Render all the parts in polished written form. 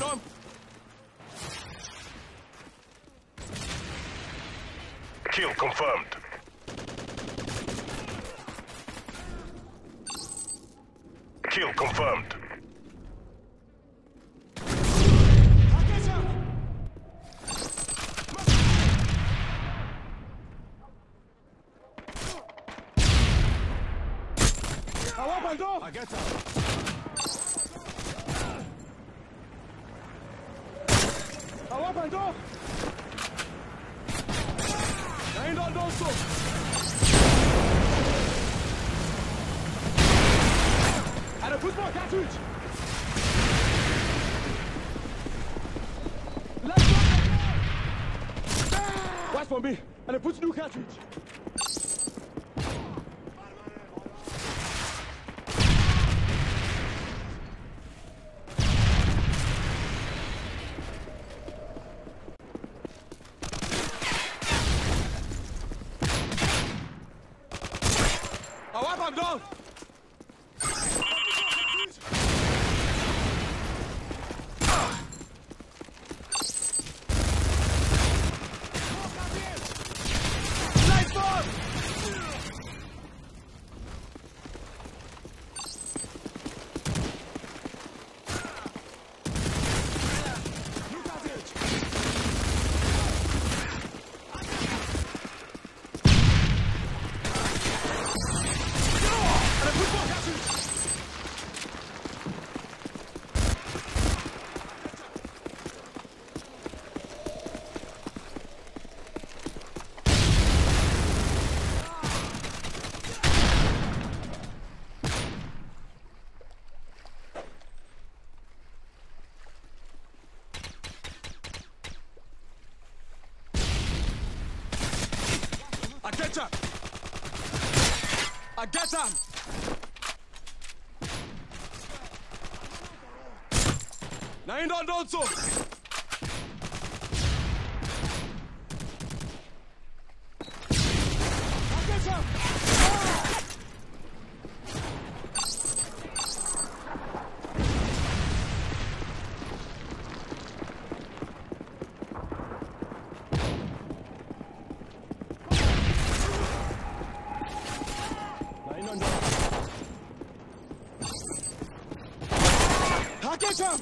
Abandon! Kill confirmed. Kill confirmed. I get up. Abandon! Nein, dann doch so! Eine Football cartridge! Watch for me! And I put new cartridge! I'm down! I get him! Nein, don't so! I get him! I get him!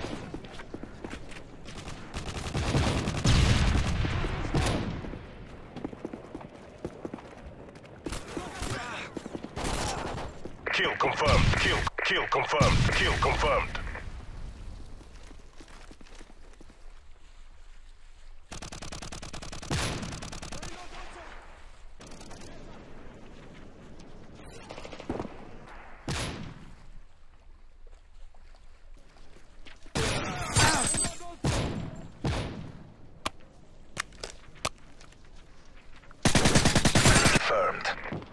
Kill confirmed. Kill confirmed. Kill confirmed. Confirmed.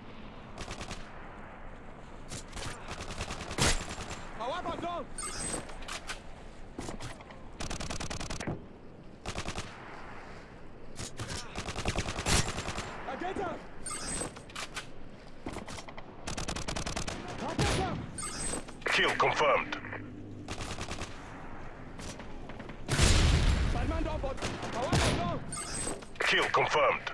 Kill confirmed. Kill confirmed.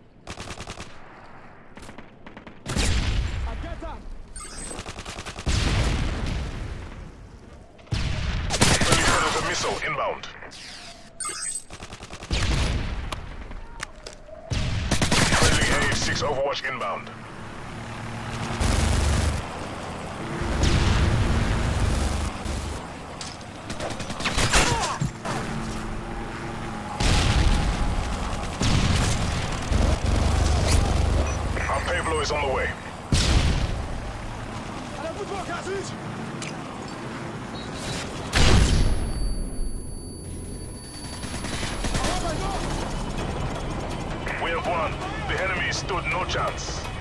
There's a missile inbound. Friendly A6 Overwatch inbound. Pablo is on the way. We have won. The enemy stood no chance.